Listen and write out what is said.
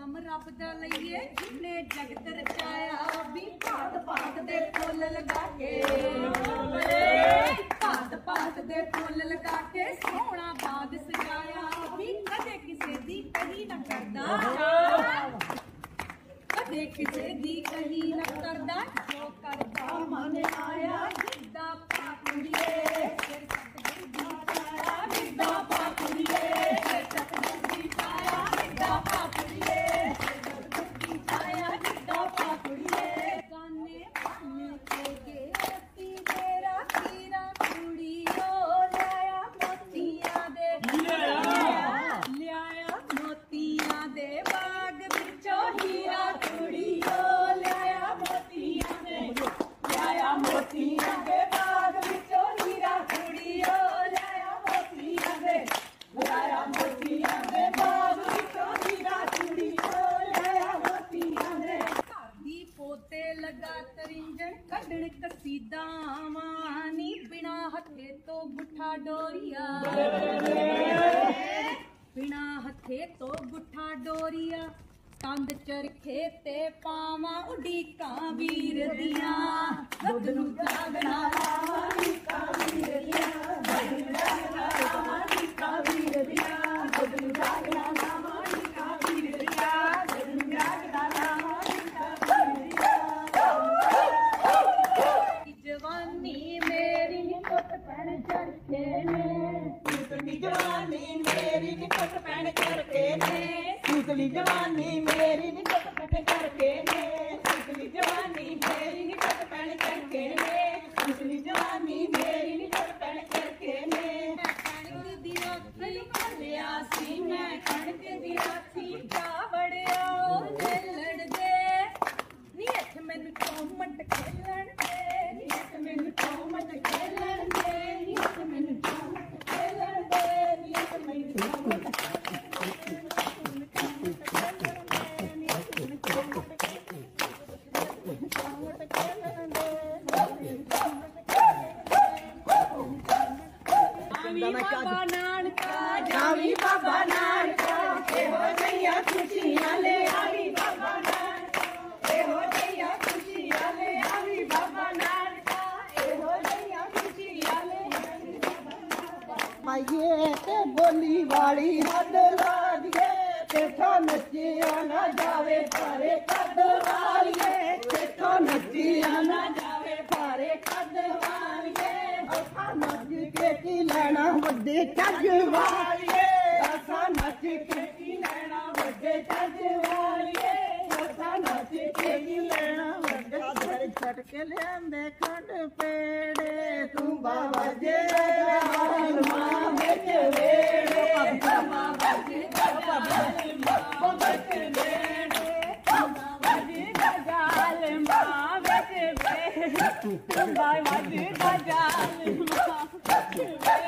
नाम रब दा लईए जिन्ने जगत रचाया भी भात भात दे फुल लगा के भात भात दे फुल लगा के सोहना बाग सजाया भी कदे किसे दी कही न करदा कदे किसे दी कही न करदा जो करदा मन आया जिद्दा पाकुड़िए जिद्दा पाकुड़िए कसीदावानी बिना हथे तो गुठा डोरिया बिना हथे तो गुठा डोरिया कंध चरखे ते पावा उड़ीका वीर दिया दुध नू जागना उड़ीका वीर दिया दुध नू जागना उड़ीका वीर दिया दुध नू जागना उड़ीका वीर दिया दुध नू जागना जवानी मेरी निकट पैन चरके ने सूतली जवानी मेरी निकट पैन चरके ने सूतली जवानी मेरी निकट पैन चरके ने सूतली जवानी मेरी निकट पैन चरके ने सूतली जवानी मेरी निकट पैन चरके ने कणक दी राखी लिया सी मैं कणक दी राखी जा बड़िया ते लड़ दे नी इथ मैनू चौमट खेलण दे मैनू चौमट खेलण दे मैनू चौमट खेलण दे मैनू चौमट बाबा नानका जावी बाबा नानका हो जइया खुशियां ले आवी बाबा नानका हो जइया खुशियां ले आवी बाबा नानका हो जइया खुशियां ले माइये ते बोली वाली हद ला दिए तेठा नचिया ना जावे भारे कद वालिए तेठा नचिया ना जावे भारे कद वालिए असा नच के की लेना वड्डे चज वालिए असा नच के की लेना वड्डे चज वालिए असा नच के की लेना वड्डे चज छट के लेंदे खंड पेड़े तू बाबा जे मां विच वेड़े बाबा बजे बाबा विच वेड़े बाबा बजे गजाल मां विच वेड़े बाबा बजे गजाल मां विच वेड़े